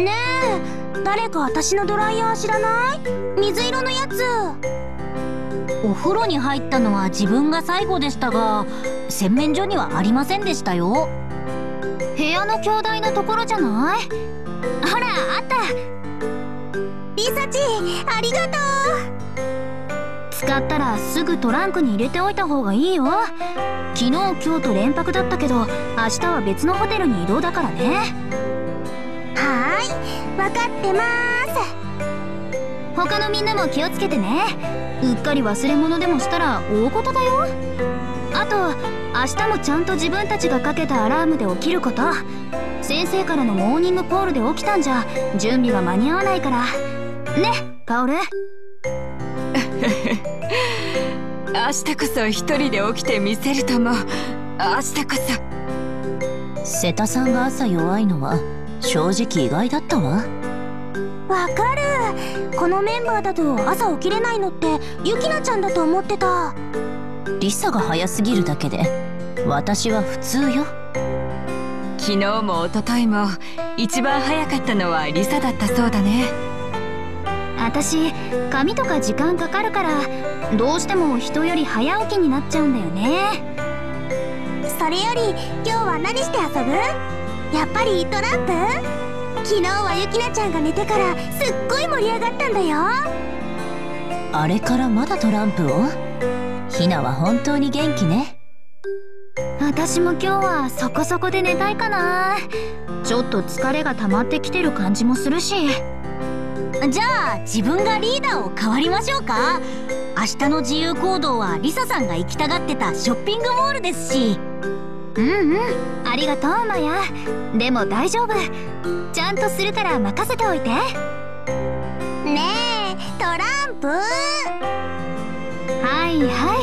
ねえ、誰か私のドライヤー知らない？水色のやつ。 お風呂に入ったのは自分が最後でしたが、洗面所にはありませんでしたよ。部屋の兄弟のところじゃない？ほら、あった。 リサチ、ありがとう。 使ったらすぐトランクに入れておいた方がいいよ。昨日今日と連泊だったけど、明日は別のホテルに移動だからね。 はーい、分かってまーす。他のみんなも気をつけてね。うっかり忘れ物でもしたら大事だよ。あと明日もちゃんと自分たちがかけたアラームで起きること。先生からのモーニングコールで起きたんじゃ準備が間に合わないからね、カオル。 明日こそ一人で起きてみせるとも。明日こそ。瀬田さんが朝弱いのは正直意外だったわ。 わかる。このメンバーだと朝起きれないのってユキナちゃんだと思ってた。 リサが早すぎるだけで私は普通よ。 昨日も一昨日も一番早かったのはリサだったそうだね。 私髪とか時間かかるからどうしても人より早起きになっちゃうんだよね。 それより今日は何して遊ぶ？やっぱりトランプ？昨日はユキナちゃんが寝てからすっごい盛り上がったんだよ。 あれからまだトランプを？ひなは本当に元気ね。私も今日はそこそこで寝たいかな。ちょっと疲れが溜まってきてる感じもするし。じゃあ自分がリーダーを代わりましょうか。明日の自由行動はリサさんが行きたがってたショッピングモールですし。ありがとうマヤ。でも大丈夫、ちゃんとするから任せておいて。 ねえトランプ。 はいはい、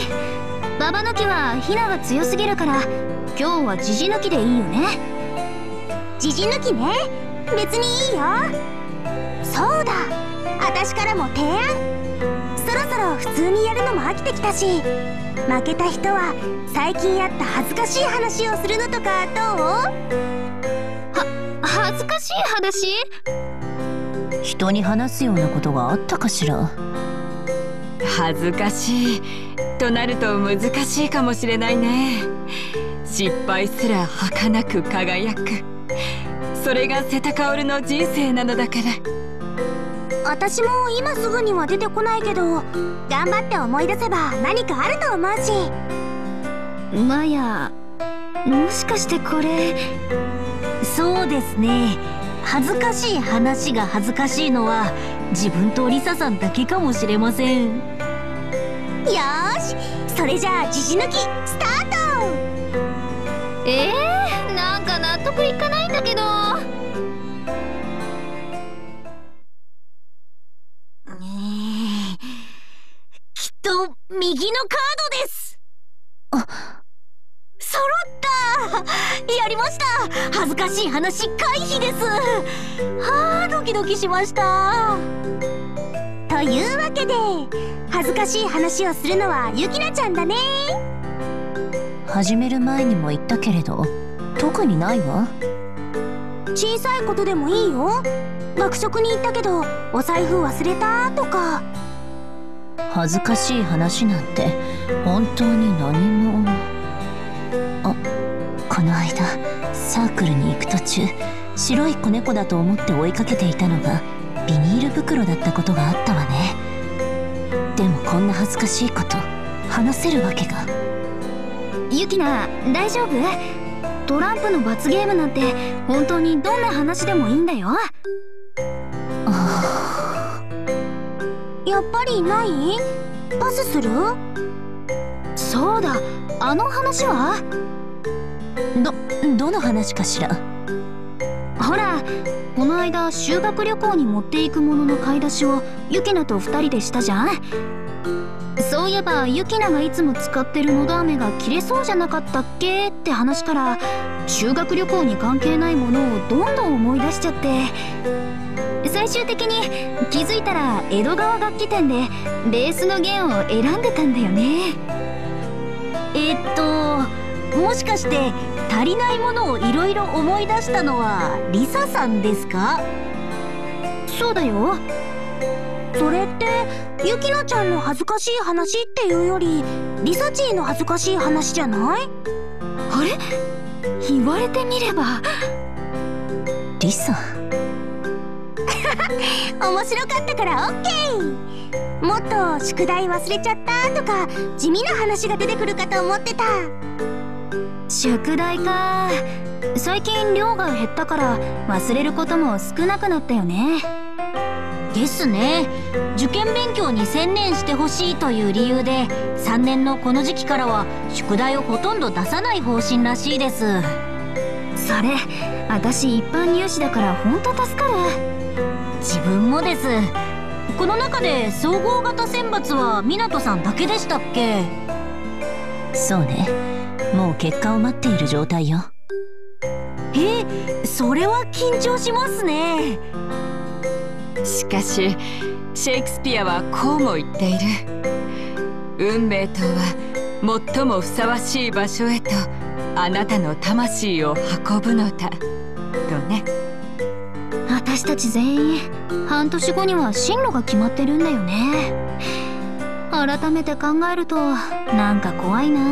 ババ抜きはヒナが強すぎるから今日はジジ抜きでいいよね。 ジジ抜きね、別にいいよ。そうだ、私からも提案。そろそろ普通にやるのも飽きてきたし、負けた人は最近あった恥ずかしい話をするのとかどう？ 恥ずかしい話？人に話すようなことがあったかしら。 恥ずかしいとなると難しいかもしれないね。失敗すら儚く輝く、それが瀬田薫の人生なのだから。 私も今すぐには出てこないけど、頑張って思い出せば何かあると思うし。 マヤ、もしかしてこれ。そうですね、恥ずかしい話が恥ずかしいのは自分とリサさんだけかもしれません。 よーし、それじゃあジジ抜きスタート。 なんか納得いかないんだけど。きっと右のカードです。揃った。やりました。恥ずかしい話回避です。はあ、ドキドキしました。 というわけで恥ずかしい話をするのはユキナちゃんだね。 始める前にも言ったけれど特にないわ。 小さいことでもいいよ。学食に行ったけどお財布忘れたとか。 恥ずかしい話なんて本当に何も。この間サークルに行く途中、白い子猫だと思って追いかけていたのがビニール袋だったことがあったわね。でもこんな恥ずかしいこと話せるわけが。ユキナ、大丈夫？トランプの罰ゲームなんて本当にどんな話でもいいんだよ。 やっぱりない？パスする？ そうだ、あの話は？どの話かしら。ほら、この間修学旅行に持っていくものの買い出しをユキナと2人でしたじゃん。そういえばユキナがいつも使ってるのど飴が切れそうじゃなかったっけって話から修学旅行に関係ないものをどんどん思い出しちゃって、最終的に気づいたら江戸川楽器店でベースの弦を選んでたんだよね。もしかして足りないものをいろいろ思い出したのはリサさんですか？ そうだよ。 それってユキナちゃんの恥ずかしい話っていうよりリサチーの恥ずかしい話じゃない？ あれ、言われてみれば。 リサ面白かったからオッケー。もっと宿題忘れちゃったとか地味な話が出てくるかと思ってた。 宿題か。最近量が減ったから忘れることも少なくなったよね。 ですね。受験勉強に専念してほしいという理由で3年のこの時期からは宿題をほとんど出さない方針らしいです。 それ、私一般入試だからほんと助かる。 自分もです。この中で総合型選抜は湊さんだけでしたっけ？ そうね、もう結果を待っている状態よ。 それは緊張しますね。 しかしシェイクスピアはこうも言っている。運命とは最もふさわしい場所へとあなたの魂を運ぶのだとね。 私たち全員半年後には進路が決まってるんだよね。改めて考えるとなんか怖いな。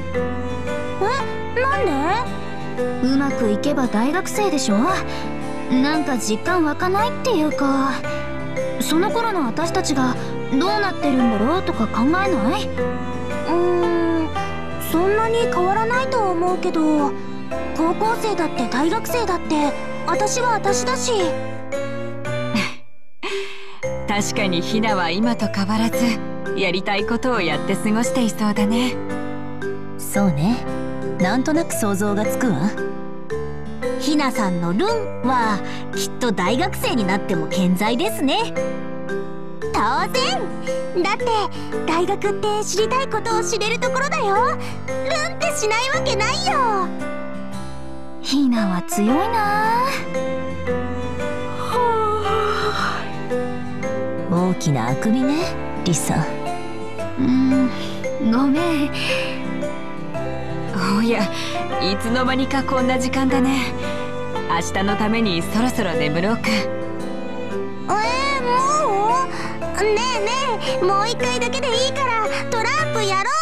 なんで？ うまくいけば大学生でしょ。なんか実感湧かないっていうか、その頃の私たちがどうなってるんだろうとか考えない？ そんなに変わらないと思うけど、高校生だって大学生だって私は私だし。 確かにひなは今と変わらずやりたいことをやって過ごしていそうだね。 そうね、なんとなく想像がつくわ。ひなさんのルンはきっと大学生になっても健在ですね。 当然だって大学って知りたいことを知れるところだよ。ルンってしないわけないよ。 ひなは強いな。 大きなあくびね、リサ。 ごめん。 おや、いつの間にかこんな時間だね。明日のためにそろそろ眠ろうか。 もう？ねえねえ、もう一回だけでいいからトランプやろう